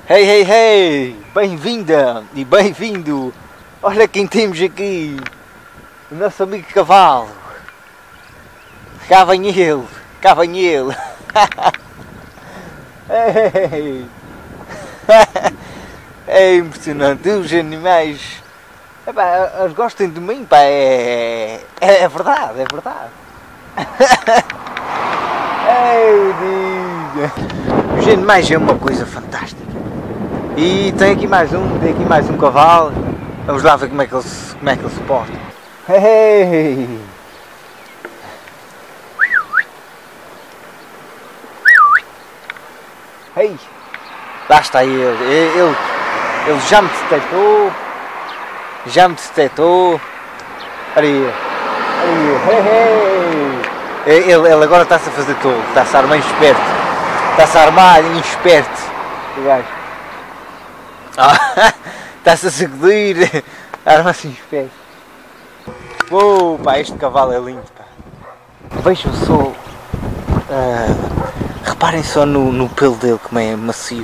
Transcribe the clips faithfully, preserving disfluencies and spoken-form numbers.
Hey, hey, hey! Bem-vinda e bem-vindo! Olha quem temos aqui! O nosso amigo cavalo! Cá vem ele! Cá vem ele! Hey. É impressionante! Os animais... Epá, eles gostam de mim, pá! É, é, é verdade, é verdade! Ei, diga! Os animais é uma coisa fantástica! E tem aqui mais um, tem aqui mais um cavalo. Vamos lá ver como é que ele se, como é que ele se porta. Hey! Hey! Lá está ele. ele. Ele já me detectou. Já me detectou. Olha aí. Olha aí. Hey, hey. Ele, ele agora está-se a fazer todo. Está-se a armar esperto. Está-se a armar esperto. O gajo. Ah, está-se a sacudir, arma assim os pés. Uou, pá, este cavalo é lindo, pá. Vejam só, uh, reparem só no, no pelo dele como é macio.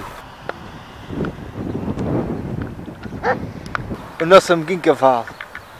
O nosso amiguinho cavalo.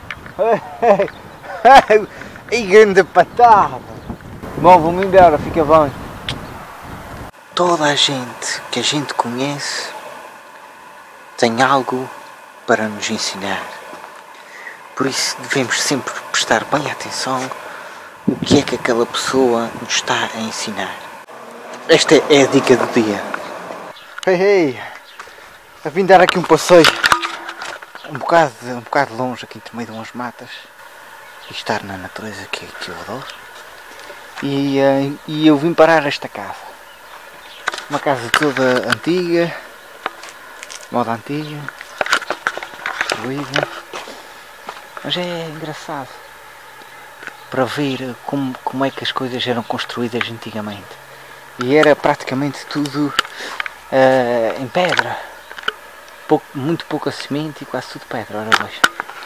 E grande patada. Bom, vamos embora, fica bem. Toda a gente que a gente conhece tem algo para nos ensinar. Por isso devemos sempre prestar bem atenção o que é que aquela pessoa nos está a ensinar. Esta é a dica do dia. Hey, hey. A vim dar aqui um passeio um bocado, um bocado longe, aqui entre meio de umas matas, e estar na natureza que, que eu adoro. E, uh, e eu vim parar esta casa. Uma casa toda antiga, moda antiga, destruída, mas é engraçado para ver como, como é que as coisas eram construídas antigamente. E era praticamente tudo uh, em pedra, pouco, muito pouca semente e quase tudo pedra. Ora, veja.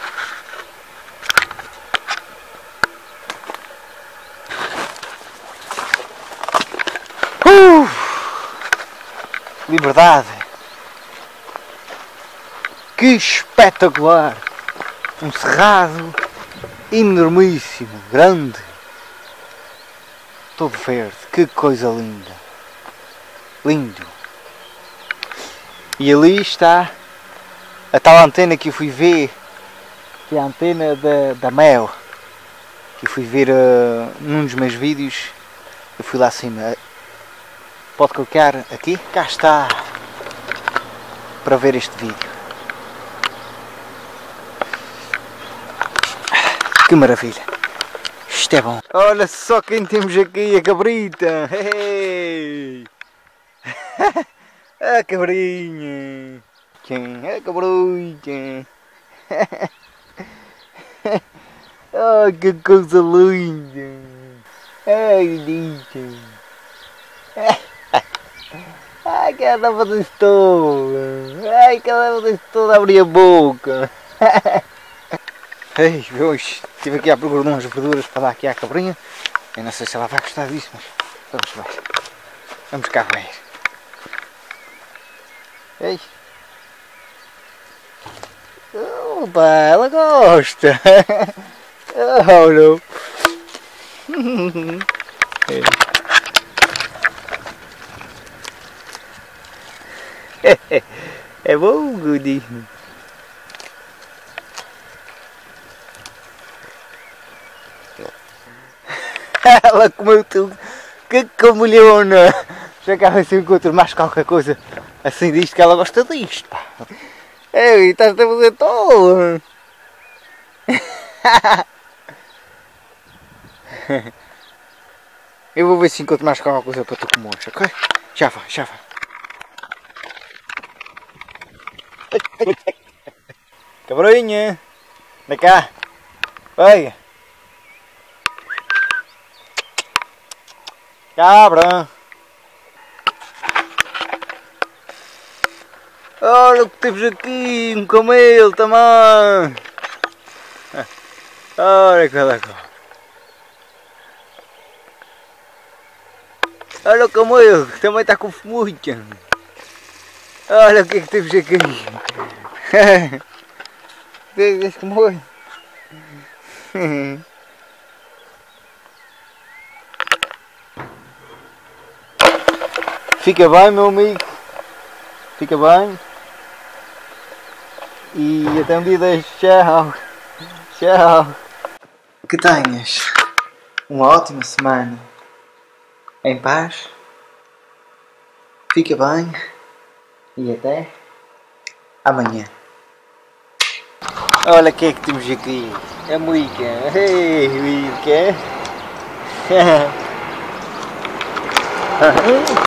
Uh! Liberdade! Que espetacular! Um cerrado enormíssimo, grande, todo verde, que coisa linda, lindo. E ali está a tal antena que eu fui ver, que é a antena da, da Mel, que eu fui ver uh, num dos meus vídeos. Eu fui lá acima, pode clicar aqui, cá está, para ver este vídeo. Que maravilha! Isto é bom! Olha só quem temos aqui, a cabrita! Hey! A cabrinha! Quem? A cabrita! Oh, que coisa linda! Ai, linda! Ai, que ela está a fazer isso toda! Ai, que ela está a fazer isso toda a abrir a boca! Ei, hoje estive aqui à procura de umas verduras para dar aqui à cabrinha. Eu não sei se ela vai gostar disso, mas vamos ver. Vamos cá ver. Ei! Opa, ela gosta! Oh, não! É, é bom, Goody! Ela comeu tudo, que camulhona! Já que ela se encontra mais qualquer coisa assim disto, que ela gosta disto, pá! Ei, estás a fazer todo! Eu vou ver se encontro mais qualquer coisa para tu comer, ok? Já vai, já vai! Cabrinha! Vem cá! Vai! Cabra! Olha o que temos aqui, um camelo também! Olha que legal! Olha o camelo, que também está com fomulha! Olha o que é que temos aqui. Vês que morre. Fica bem, meu amigo. Fica bem. E até um dia deste. Tchau. Tchau. Que tenhas uma ótima semana em paz. Fica bem. E até amanhã. Olha o que é que temos aqui. A Moica. Ei, Moica.